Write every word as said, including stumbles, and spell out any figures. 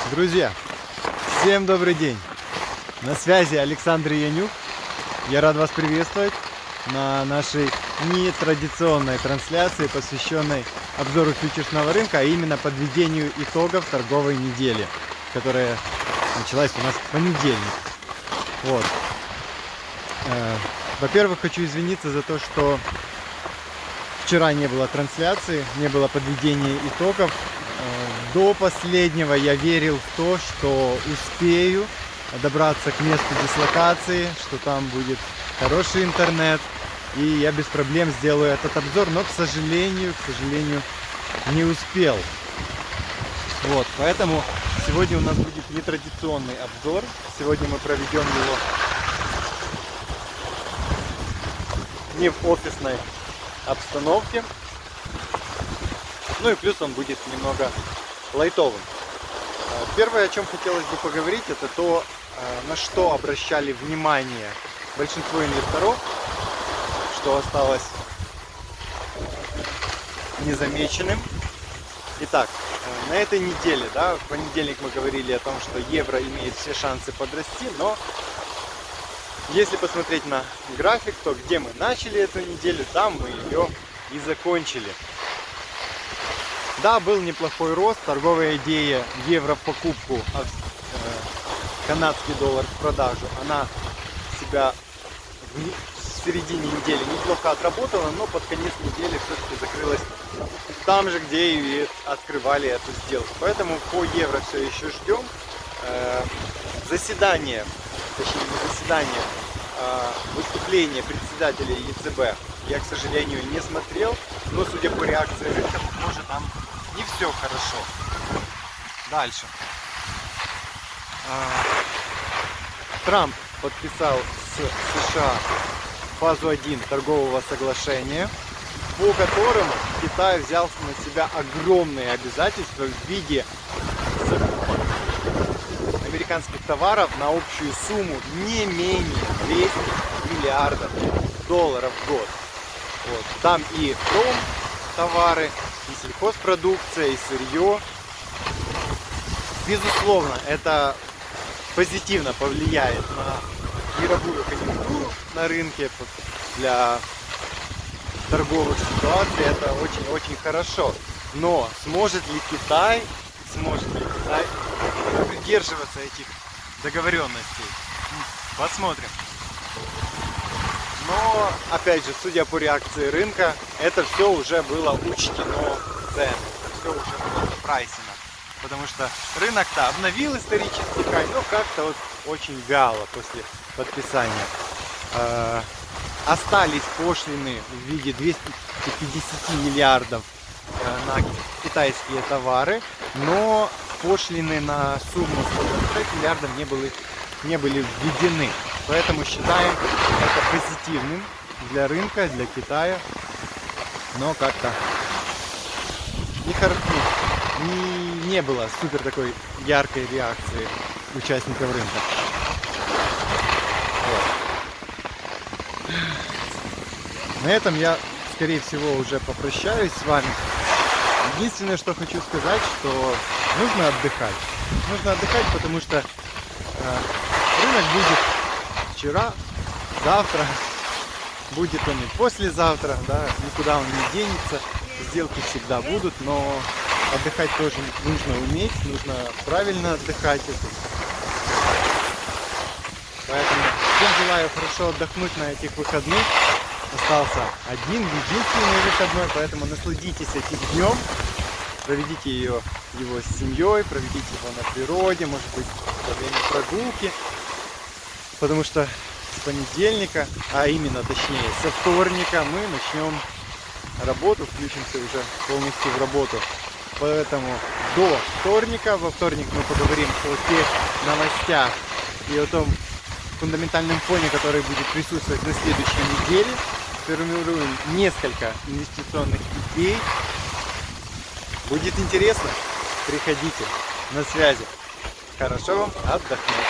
Друзья, всем добрый день! На связи Александр Янюк. Я рад вас приветствовать на нашей нетрадиционной трансляции, посвященной обзору фьючерсного рынка, а именно подведению итогов торговой недели, которая началась у нас в понедельник. Вот. Во-первых, хочу извиниться за то, что вчера не было трансляции, не было подведения итогов. До последнего я верил в то, что успею добраться к месту дислокации, что там будет хороший интернет, и я без проблем сделаю этот обзор, но, к сожалению, к сожалению, не успел. Вот, поэтому сегодня у нас будет нетрадиционный обзор. Сегодня мы проведем его не в офисной обстановке. Ну и плюс он будет немного лайтовым. Первое, о чем хотелось бы поговорить, это то, на что обращали внимание большинство инвесторов, что осталось незамеченным. Итак, на этой неделе, да, в понедельник мы говорили о том, что евро имеет все шансы подрасти, но если посмотреть на график, то где мы начали эту неделю, там мы ее и закончили. Да, был неплохой рост, торговая идея евро в покупку, а э, канадский доллар в продажу, она себя в, в середине недели неплохо отработала, но под конец недели все-таки закрылась там же, где и открывали эту сделку. Поэтому по евро все еще ждем. Э, заседание, точнее не заседание, а выступление председателя ЕЦБ я, к сожалению, не смотрел, но судя по реакции рынка, похоже, там не все хорошо. Дальше. Трамп подписал с США фазу один торгового соглашения, по которому Китай взял на себя огромные обязательства в виде закупок американских товаров на общую сумму не менее двухсот миллиардов долларов в год. Вот. Там и пром товары, и сельхозпродукция, и сырье. Безусловно, это позитивно повлияет на мировую конъюнктуру на рынке для торговых ситуаций. Это очень-очень хорошо. Но сможет ли Китай, сможет ли Китай придерживаться этих договоренностей? Посмотрим. Но, опять же, судя по реакции рынка, это все уже было учтено в цены. Это все уже было прайсено. Потому что рынок-то обновил исторический хай, но как-то вот очень вяло после подписания. Э, остались пошлины в виде двухсот пятидесяти миллиардов э, на китайские товары, но пошлины на сумму сто двадцать пять миллиардов не были, не были введены. Поэтому считаем это позитивным для рынка, для Китая. Но как-то не, не, не было супер такой яркой реакции участников рынка. Вот. На этом я, скорее всего, уже попрощаюсь с вами. Единственное, что хочу сказать, что нужно отдыхать. Нужно отдыхать, потому что э, рынок будет вчера, завтра, будет он и послезавтра, да, никуда он не денется, сделки всегда будут, но отдыхать тоже нужно уметь, нужно правильно отдыхать. Поэтому всем желаю хорошо отдохнуть на этих выходных. Остался один, единственный выходной, поэтому насладитесь этим днем, проведите ее, его с семьей, проведите его на природе, может быть, во время прогулки. Потому что с понедельника, а именно точнее со вторника, мы начнем работу, включимся уже полностью в работу. Поэтому до вторника, во вторник мы поговорим о тех новостях и о том фундаментальном фоне, который будет присутствовать на следующей неделе. Сформируем несколько инвестиционных идей. Будет интересно? Приходите, на связи. Хорошо вам отдохнуть.